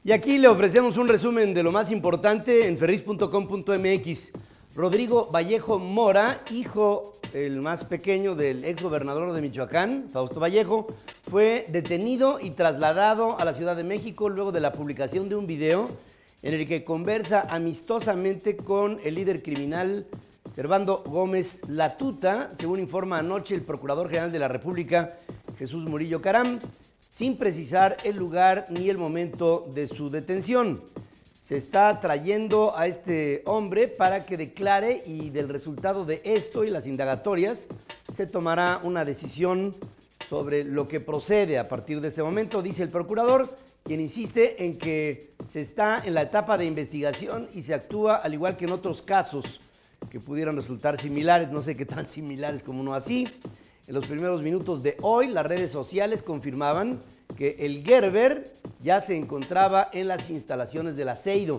Y aquí le ofrecemos un resumen de lo más importante en ferris.com.mx. Rodrigo Vallejo Mora, hijo, el más pequeño del exgobernador de Michoacán, Fausto Vallejo, fue detenido y trasladado a la Ciudad de México luego de la publicación de un video en el que conversa amistosamente con el líder criminal Servando Gómez Latuta, según informa anoche el Procurador General de la República, Jesús Murillo Caram, sin precisar el lugar ni el momento de su detención. Se está trayendo a este hombre para que declare y del resultado de esto y las indagatorias se tomará una decisión sobre lo que procede a partir de este momento, dice el procurador, quien insiste en que se está en la etapa de investigación y se actúa al igual que en otros casos que pudieran resultar similares, no sé qué tan similares como uno así. En los primeros minutos de hoy, las redes sociales confirmaban que el Gerber ya se encontraba en las instalaciones del Aceido.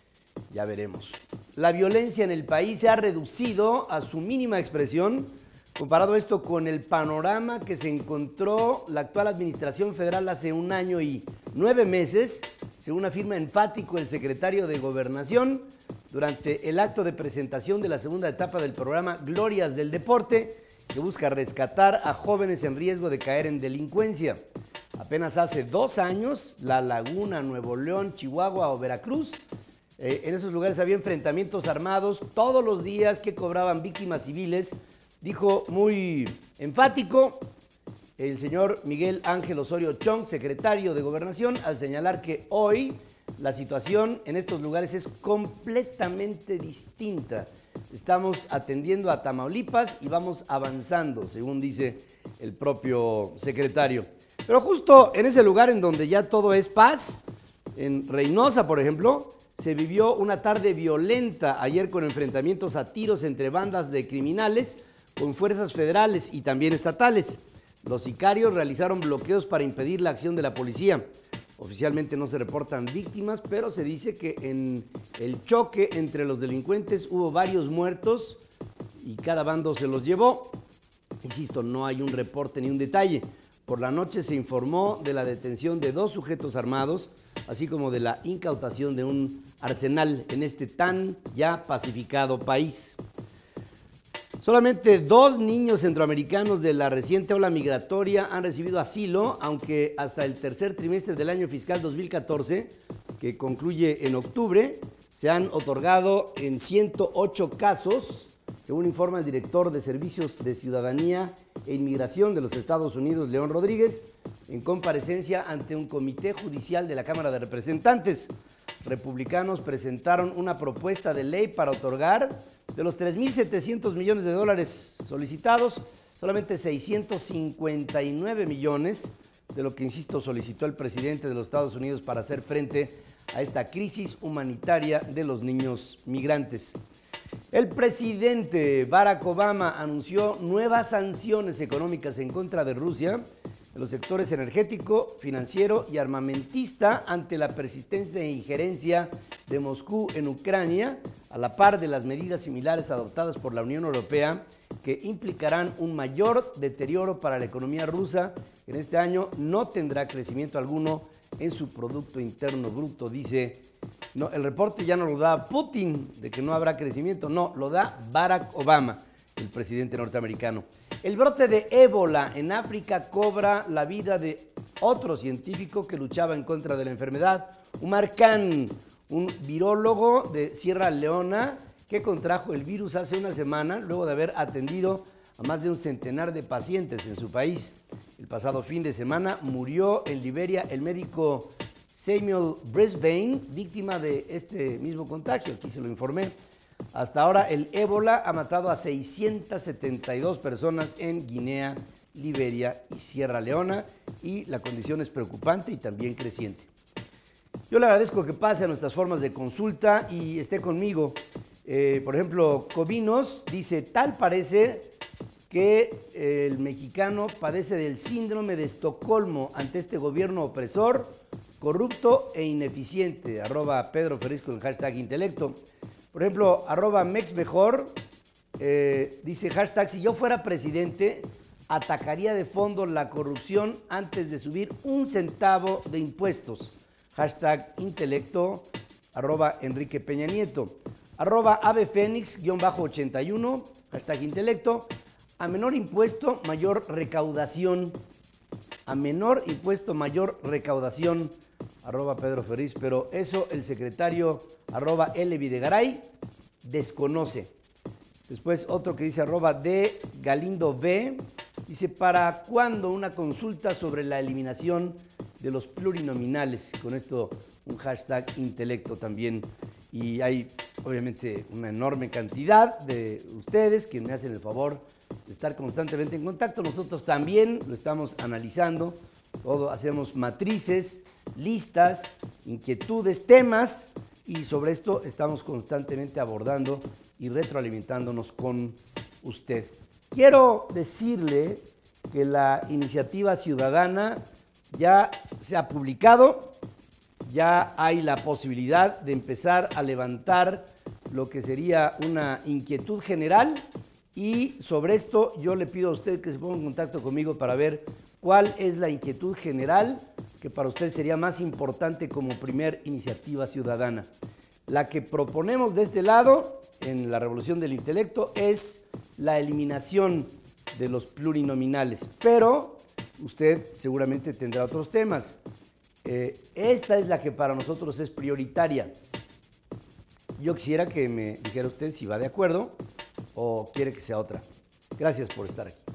Ya veremos. La violencia en el país se ha reducido a su mínima expresión, comparado esto con el panorama que se encontró la actual administración federal hace 1 año y 9 meses, según afirma enfático el secretario de Gobernación, durante el acto de presentación de la segunda etapa del programa Glorias del Deporte, que busca rescatar a jóvenes en riesgo de caer en delincuencia. Apenas hace 2 años, La Laguna, Nuevo León, Chihuahua o Veracruz, en esos lugares había enfrentamientos armados todos los días que cobraban víctimas civiles, dijo muy enfático el señor Miguel Ángel Osorio Chong, secretario de Gobernación, al señalar que hoy la situación en estos lugares es completamente distinta. Estamos atendiendo a Tamaulipas y vamos avanzando, según dice el propio secretario. Pero justo en ese lugar en donde ya todo es paz, en Reynosa, por ejemplo, se vivió una tarde violenta ayer con enfrentamientos a tiros entre bandas de criminales con fuerzas federales y también estatales. Los sicarios realizaron bloqueos para impedir la acción de la policía. Oficialmente no se reportan víctimas, pero se dice que en el choque entre los delincuentes hubo varios muertos y cada bando se los llevó. Insisto, no hay un reporte ni un detalle. Por la noche se informó de la detención de 2 sujetos armados, así como de la incautación de un arsenal en este tan ya pacificado país. Solamente 2 niños centroamericanos de la reciente ola migratoria han recibido asilo, aunque hasta el tercer trimestre del año fiscal 2014, que concluye en octubre, se han otorgado en 108 casos, según informa el director de Servicios de Ciudadanía e Inmigración de los Estados Unidos, León Rodríguez, en comparecencia ante un comité judicial de la Cámara de Representantes. Republicanos presentaron una propuesta de ley para otorgar de los 3.700 millones de dólares solicitados, solamente 659 millones, de lo que, insisto, solicitó el presidente de los Estados Unidos para hacer frente a esta crisis humanitaria de los niños migrantes. El presidente Barack Obama anunció nuevas sanciones económicas en contra de Rusia en los sectores energético, financiero y armamentista ante la persistente injerencia de Moscú en Ucrania, a la par de las medidas similares adoptadas por la Unión Europea que implicarán un mayor deterioro para la economía rusa, que en este año no tendrá crecimiento alguno en su Producto Interno Bruto, dice. No, el reporte ya no lo da Putin de que no habrá crecimiento, no, lo da Barack Obama, el presidente norteamericano. El brote de ébola en África cobra la vida de otro científico que luchaba en contra de la enfermedad, Umar Khan, un virólogo de Sierra Leona que contrajo el virus hace una semana luego de haber atendido a más de un centenar de pacientes en su país. El pasado fin de semana murió en Liberia el médico Samuel Brisbane, víctima de este mismo contagio, aquí se lo informé. Hasta ahora el ébola ha matado a 672 personas en Guinea, Liberia y Sierra Leona y la condición es preocupante y también creciente. Yo le agradezco que pase a nuestras formas de consulta y esté conmigo. Por ejemplo, Covinos dice, tal parece que el mexicano padece del síndrome de Estocolmo ante este gobierno opresor, corrupto e ineficiente. @Pedro Ferriz con el hashtag intelecto. Por ejemplo, @mexmejor dice hashtag, si yo fuera presidente, atacaría de fondo la corrupción antes de subir 1 centavo de impuestos. hashtag intelecto, arroba Enrique Peña Nieto, arroba avefenix-81, hashtag intelecto, a menor impuesto, mayor recaudación, a menor impuesto, mayor recaudación, arroba Pedro Ferriz, pero eso el secretario, arroba L. Videgaray, desconoce. Después otro que dice arroba de Galindo B, dice, ¿para cuándo una consulta sobre la eliminación de los plurinominales? Con esto un hashtag intelecto también. Y hay obviamente una enorme cantidad de ustedes que me hacen el favor de estar constantemente en contacto. Nosotros también lo estamos analizando. Todo hacemos matrices, listas, inquietudes, temas, y sobre esto estamos constantemente abordando y retroalimentándonos con usted. Quiero decirle que la iniciativa ciudadana ya se ha publicado, ya hay la posibilidad de empezar a levantar lo que sería una inquietud general, y sobre esto yo le pido a usted que se ponga en contacto conmigo para ver cuál es la inquietud general que para usted sería más importante como primer iniciativa ciudadana. La que proponemos de este lado, en la Revolución del Intelecto, es la eliminación de los plurinominales, pero usted seguramente tendrá otros temas. Esta es la que para nosotros es prioritaria. Yo quisiera que me dijera usted si va de acuerdo o quiere que sea otra. Gracias por estar aquí.